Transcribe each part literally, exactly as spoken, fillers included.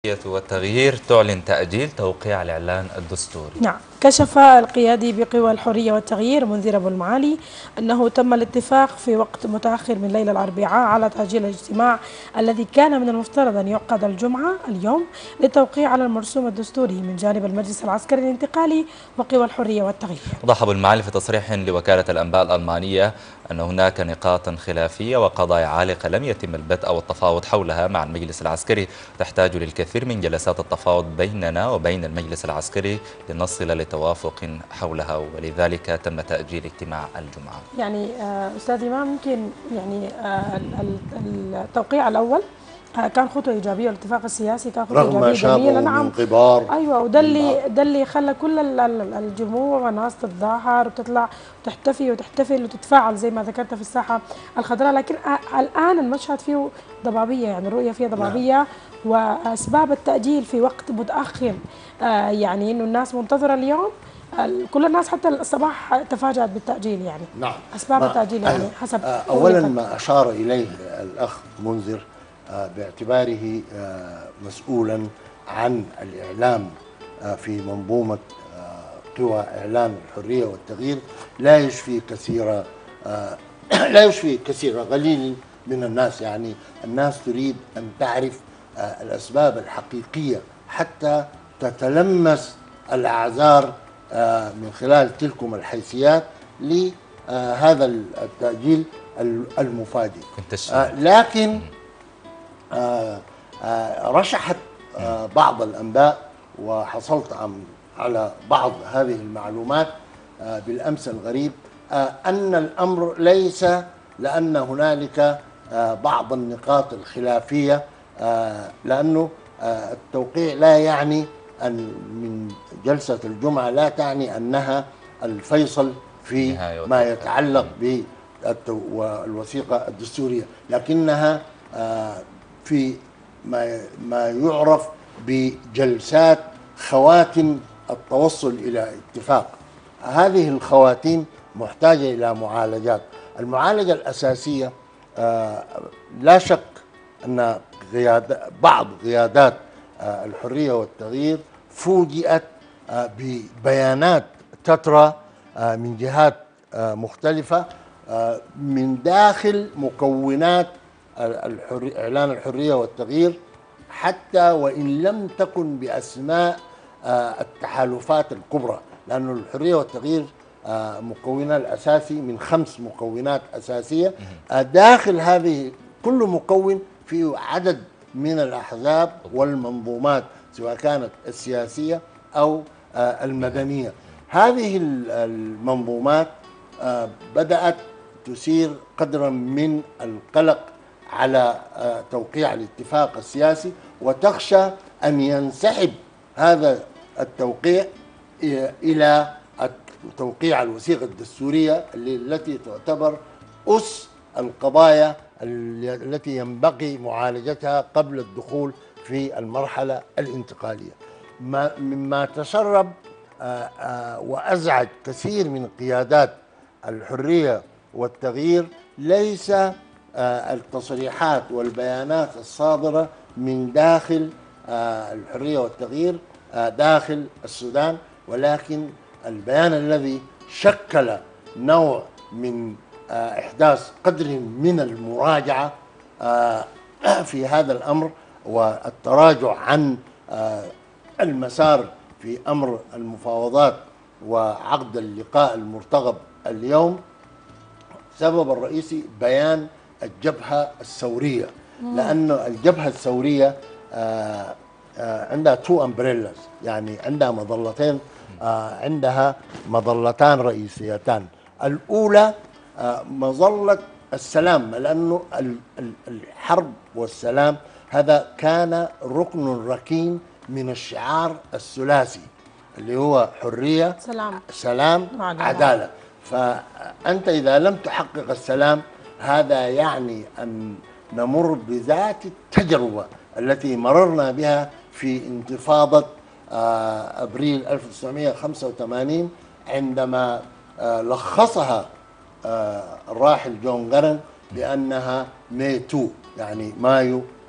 والتغيير تعلن تأجيل توقيع الإعلان الدستوري. نعم، كشف القيادي بقوى الحرية والتغيير منذر أبو المعالي أنه تم الاتفاق في وقت متأخر من ليلة الأربعاء على تأجيل الاجتماع الذي كان من المفترض أن يعقد الجمعة اليوم للتوقيع على المرسوم الدستوري من جانب المجلس العسكري الانتقالي وقوى الحرية والتغيير. أوضح أبو المعالي في تصريح لوكالة الأنباء الألمانية أن هناك نقاط خلافية وقضايا عالقة لم يتم البدء أو التفاوض حولها مع المجلس العسكري تحتاج للكثير من جلسات التفاوض بيننا وبين المجلس العسكري لنصل لتوافق حولها، ولذلك تم تأجيل اجتماع الجمعة. يعني آه أستاذ إمام، ممكن يعني آه التوقيع الأول كان خطوة إيجابية، والاتفاق السياسي كان خطوة إيجابية جميلة. نعم، من غبار. أيوة، وده اللي ده اللي خلى كل الجموع والناس تتظاهر وتطلع وتحتفي وتحتفل وتتفاعل زي ما ذكرت في الساحة الخضراء. لكن الآن المشهد فيه ضبابية، يعني الرؤية فيها ضبابية. نعم. وأسباب التأجيل في وقت متأخر، آه يعني إنه الناس منتظرة اليوم، كل الناس حتى الصباح تفاجأت بالتأجيل. يعني نعم، أسباب التأجيل يعني حسب أولا ما أشار إليه الأخ منذر باعتباره مسؤولا عن الإعلام في منظومة قوى إعلان الحرية والتغيير لا يشفي كثير لا يشفي كثير قليل من الناس. يعني الناس تريد أن تعرف الأسباب الحقيقية حتى تتلمس الأعذار من خلال تلكم الحيثيات لهذا التأجيل المفاجئ. لكن آه آه رشحت آه بعض الأنباء، وحصلت على بعض هذه المعلومات آه بالأمس الغريب، آه أن الأمر ليس لأن هنالك آه بعض النقاط الخلافية، آه لأنه آه التوقيع لا يعني أن من جلسة الجمعة لا تعني أنها الفيصل في ما يتعلق بالوثيقة الدستورية، لكنها آه في ما ما يعرف بجلسات خواتم التوصل إلى اتفاق. هذه الخواتيم محتاجة إلى معالجات. المعالجة الأساسية آه لا شك أن قيادة بعض قيادات آه الحرية والتغيير فوجئت آه ببيانات تترى آه من جهات آه مختلفة آه من داخل مكونات الحرية إعلان الحرية والتغيير، حتى وإن لم تكن بأسماء التحالفات الكبرى، لأن الحرية والتغيير مكونها الأساسي من خمس مكونات أساسية. داخل هذه كل مكون فيه عدد من الأحزاب والمنظومات سواء كانت السياسية أو المدنية. هذه المنظومات بدأت تثير قدرا من القلق على توقيع الاتفاق السياسي، وتخشى أن ينسحب هذا التوقيع إلى توقيع الوثيقة الدستورية التي تعتبر أس القضايا التي ينبغي معالجتها قبل الدخول في المرحلة الانتقالية. مما تسرب وأزعج كثير من قيادات الحرية والتغيير ليس التصريحات والبيانات الصادرة من داخل الحرية والتغيير داخل السودان، ولكن البيان الذي شكل نوع من إحداث قدر من المراجعة في هذا الأمر والتراجع عن المسار في أمر المفاوضات وعقد اللقاء المرتقب اليوم. السبب الرئيسي بيان الجبهة الثورية، لأن الجبهة الثورية آآ آآ عندها تو امبريلاز، يعني عندها مظلتين، عندها مظلتان رئيسيتان. الأولى مظلة السلام، لأنه الحرب والسلام هذا كان ركن ركين من الشعار الثلاثي اللي هو حرية سلام, سلام عدالة. فأنت إذا لم تحقق السلام هذا يعني أن نمر بذات التجربة التي مررنا بها في انتفاضة أبريل ألف وتسعمئة وخمسة وثمانين، عندما لخصها الراحل جون غرن بأنها ماي تو، يعني مايو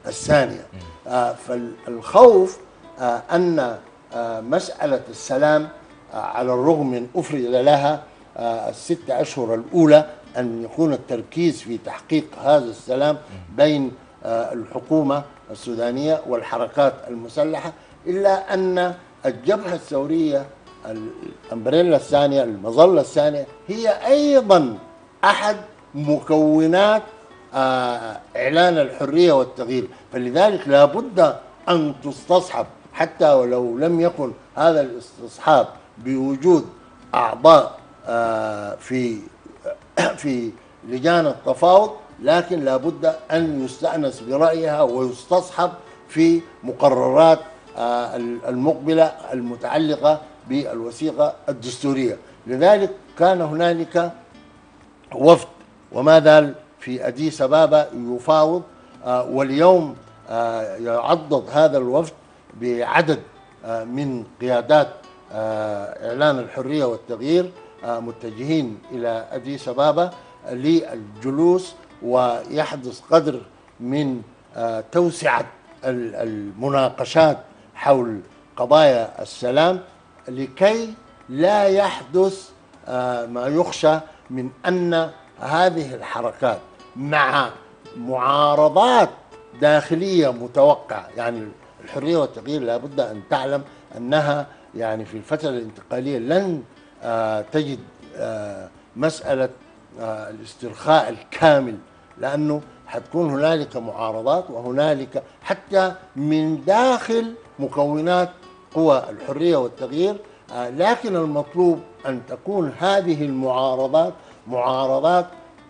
الثانية. آه فالخوف آه أن آه مسألة السلام آه على الرغم من أفرد لها آه الست أشهر الأولى أن يكون التركيز في تحقيق هذا السلام بين آه الحكومة السودانية والحركات المسلحة، إلا أن الجبهة الثورية الأمبريلا الثانية المظلة الثانية هي أيضا أحد مكونات آه إعلان الحرية والتغيير، فلذلك لا بد أن تستصحب حتى ولو لم يكن هذا الاستصحاب بوجود أعضاء آه في في لجان التفاوض، لكن لا بد أن يستأنس برأيها ويستصحب في مقررات آه المقبلة المتعلقة بالوثيقة الدستورية. لذلك كان هنالك وفد وما زال في أديس أبابا يفاوض، آه واليوم آه يعضد هذا الوفد بعدد آه من قيادات آه إعلان الحرية والتغيير آه متجهين إلى أديس أبابا للجلوس، ويحدث قدر من آه توسعة المناقشات حول قضايا السلام لكي لا يحدث آه ما يخشى من أن هذه الحركات مع معارضات داخلية متوقعة. يعني الحرية والتغيير لابد أن تعلم أنها يعني في الفترة الانتقالية لن آه تجد آه مسألة آه الاسترخاء الكامل، لأنه حتكون هنالك معارضات وهنالك حتى من داخل مكونات قوى الحرية والتغيير، آه لكن المطلوب أن تكون هذه المعارضات معارضات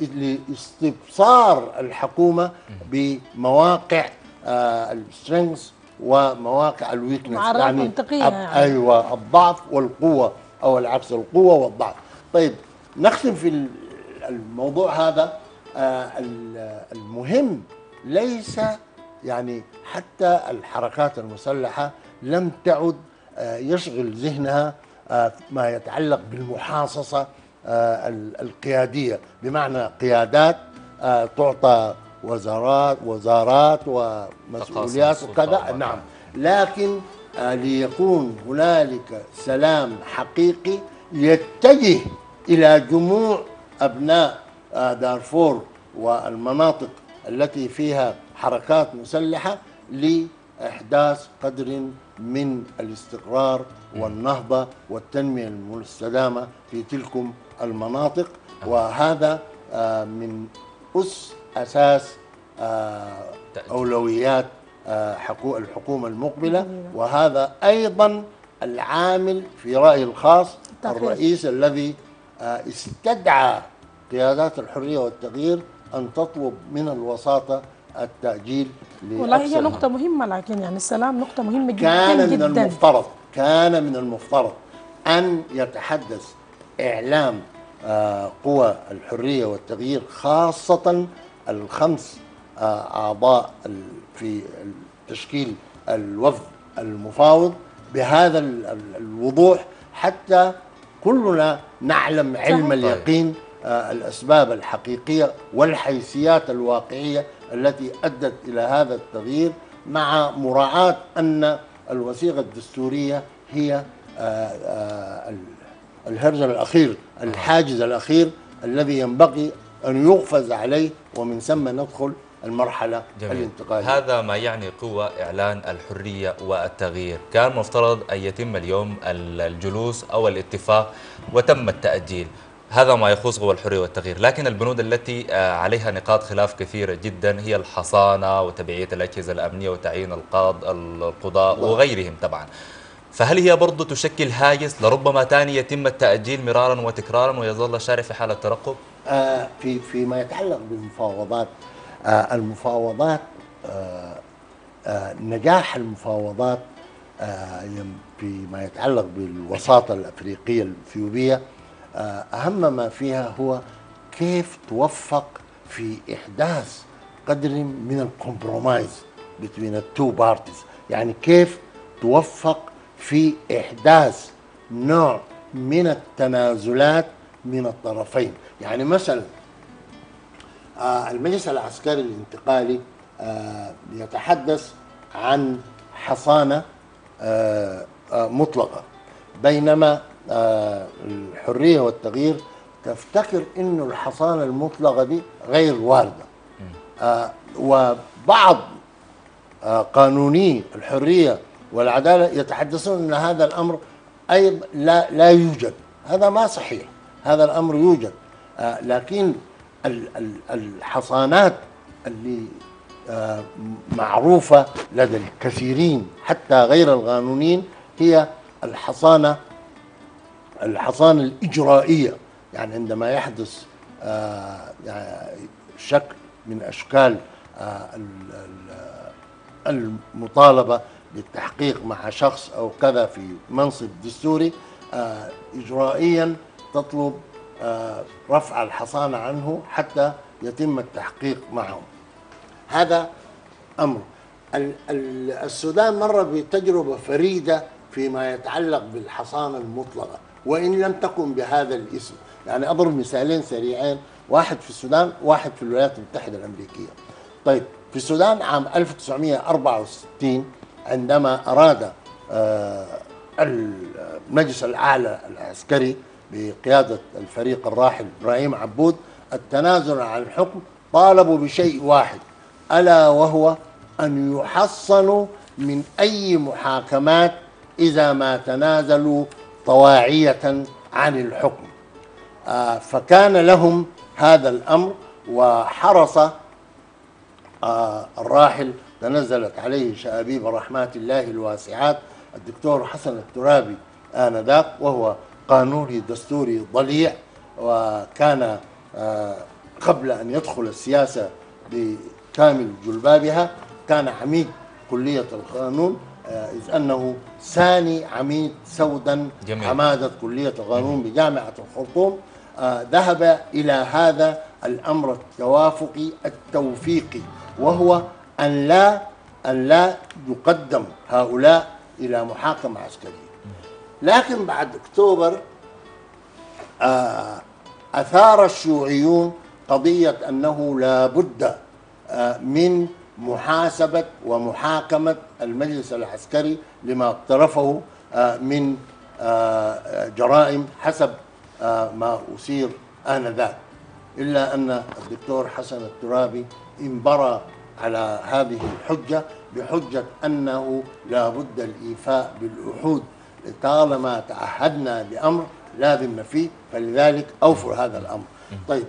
لاستبصار الحكومة بمواقع آه السترينجز ومواقع الويكنس، يعني, يعني أيوة الضعف والقوة أو العكس القوة والضعف. طيب نختم في الموضوع هذا. آه المهم ليس يعني حتى الحركات المسلحة لم تعد آه يشغل ذهنها آه ما يتعلق بالمحاصصة آه القيادية، بمعنى قيادات آه تعطى وزارات وزارات ومسؤوليات وكذا، نعم، لكن آه ليكون هنالك سلام حقيقي يتجه إلى جموع أبناء آه دارفور والمناطق التي فيها حركات مسلحة لإحداث قدر من الاستقرار والنهضة والتنمية المستدامة في تلكم المناطق. وهذا آه من أس أساس آه أولويات آه الحكومة المقبلة، وهذا أيضا العامل في رأيي الخاص الرئيس الذي آه استدعى قيادات الحرية والتغيير أن تطلب من الوساطة التأجيل. والله هي نقطة مهمة، لكن يعني السلام نقطة مهمة جدا كان من جدا. المفترض كان من المفترض أن يتحدث إعلام آه قوى الحرية والتغيير، خاصة الخمس آه أعضاء في تشكيل الوفد المفاوض بهذا الوضوح، حتى كلنا نعلم علم اليقين آه الأسباب الحقيقية والحيثيات الواقعية التي أدت إلى هذا التغيير، مع مراعاة أن الوثيقة الدستورية هي آه آه الهرجل الأخير، الحاجز الأخير الذي ينبغي أن يقفز عليه، ومن ثم ندخل المرحلة جميل. الانتقالية. هذا ما يعني قوة إعلان الحرية والتغيير. كان مفترض أن يتم اليوم الجلوس أو الاتفاق وتم التأجيل، هذا ما يخص قوى الحرية والتغيير. لكن البنود التي عليها نقاط خلاف كثيرة جدا هي الحصانة وتبعية الأجهزة الأمنية وتعيين القاض القضاء وغيرهم طبعا. فهل هي برضو تشكل هاجس لربما ثاني يتم التأجيل مرارا وتكرارا ويظل الشارع في حالة ترقب؟ آه في فيما يتعلق بالمفاوضات، آه المفاوضات آه آه نجاح المفاوضات آه فيما يتعلق بالوساطة الأفريقية الإثيوبية آه أهم ما فيها هو كيف توفق في إحداث قدر من الكومبرومايز بين التو بارتيز، يعني كيف توفق في إحداث نوع من التنازلات من الطرفين. يعني مثلا آه المجلس العسكري الانتقالي يتحدث عن حصانة مطلقة، بينما الحرية والتغيير تفتكر إنه الحصانة المطلقة دي غير واردة. وبعض قانوني الحرية والعدالة يتحدثون أن هذا الأمر أيضا لا لا يوجد. هذا ما صحيح، هذا الأمر يوجد، لكن الحصانات اللي معروفة لدى الكثيرين حتى غير القانونيين هي الحصانة الحصانة الإجرائية. يعني عندما يحدث شكل من أشكال المطالبة بالتحقيق مع شخص أو كذا في منصب دستوري، إجرائيا تطلب رفع الحصانة عنه حتى يتم التحقيق معه. هذا أمر. السودان مر بتجربة فريدة فيما يتعلق بالحصانة المطلقة، وإن لم تكن بهذا الاسم. يعني أضرب مثالين سريعين، واحد في السودان واحد في الولايات المتحدة الأمريكية. طيب في السودان عام ألف وتسعمئة وأربعة وستين عندما أراد المجلس الأعلى العسكري بقيادة الفريق الراحل إبراهيم عبود التنازل عن الحكم، طالبوا بشيء واحد، ألا وهو أن يحصنوا من أي محاكمات إذا ما تنازلوا طواعية عن الحكم. آه فكان لهم هذا الأمر، وحرص آه الراحل تنزلت عليه شآبيب رحمات الله الواسعات الدكتور حسن الترابي آنذاك، وهو قانوني دستوري ضليع، وكان آه قبل أن يدخل السياسة بكامل جلبابها كان عميد كلية القانون، إذ أنه ثاني عميد سودا جميل. حمادة كلية القانون بجامعة الخرطوم. آه ذهب إلى هذا الأمر التوافقي التوفيقي، وهو أن لا أن لا يقدم هؤلاء إلى محاكمة عسكرية. لكن بعد أكتوبر آه أثار الشيوعيون قضية أنه لا بد آه من محاسبة ومحاكمة المجلس العسكري لما اقترفه من جرائم حسب ما أثير آنذاك، إلا أن الدكتور حسن الترابي انبرى على هذه الحجة بحجة أنه لا بد الإيفاء بالعهود، طالما تعهدنا بأمر لازم نفيه، فلذلك أوفوا هذا الأمر. طيب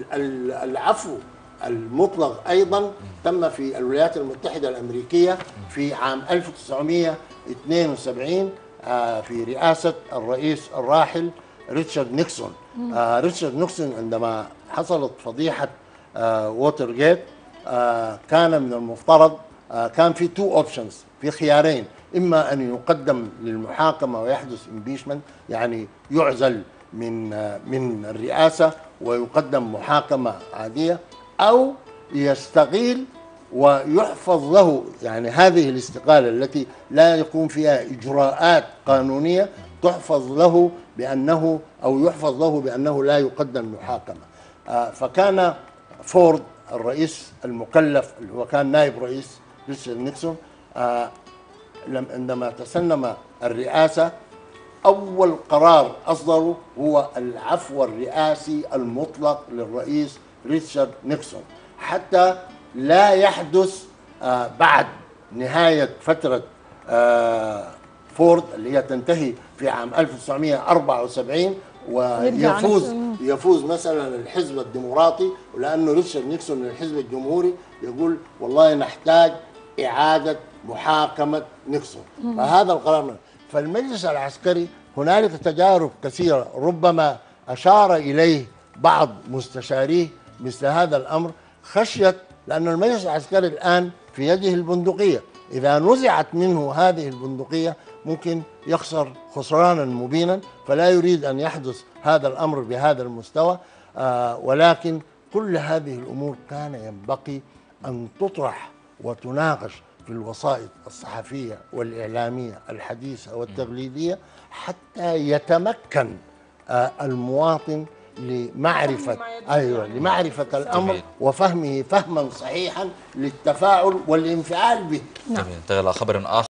العفو المطلق أيضا تم في الولايات المتحدة الأمريكية في عام ألف وتسعمئة واثنين وسبعين في رئاسة الرئيس الراحل ريتشارد نيكسون. ريتشارد نيكسون عندما حصلت فضيحة ووتر جيت كان من المفترض، كان في تو اوبشنز، في خيارين، إما أن يقدم للمحاكمة ويحدث امبيشمنت، يعني يعزل من من الرئاسة ويقدم محاكمة عادية، أو يستقيل ويحفظ له، يعني هذه الاستقالة التي لا يكون فيها إجراءات قانونية تحفظ له بأنه أو يحفظ له بأنه لا يقدم محاكمة. آه فكان فورد الرئيس المكلف اللي هو كان نائب رئيس ريتشارد نيكسون آه عندما تسنم الرئاسة أول قرار أصدره هو العفو الرئاسي المطلق للرئيس ريتشارد نيكسون، حتى لا يحدث آه بعد نهاية فترة آه فورد اللي هي تنتهي في عام ألف وتسعمئة وأربعة وسبعين ويفوز يفوز مثلا الحزب الديمقراطي، ولأنه ريتشارد نيكسون من الحزب الجمهوري يقول والله نحتاج إعادة محاكمة نيكسون، فهذا القرار. فالمجلس العسكري هنالك تجارب كثيرة ربما أشار إليه بعض مستشاريه مثل هذا الأمر، خشية لأن المجلس العسكري الآن في يده البندقية، إذا نزعت منه هذه البندقية ممكن يخسر خسرانا مبينا، فلا يريد أن يحدث هذا الأمر بهذا المستوى. آه ولكن كل هذه الأمور كان ينبغي أن تطرح وتناقش في الوسائط الصحفية والإعلامية الحديثة والتقليدية حتى يتمكن آه المواطن لمعرفة فهم ما يدور أيوة يعني. لمعرفة الأمر جميل. وفهمه فهما صحيحا للتفاعل والانفعال به. جميل. ننتقل إلى خبر آخر.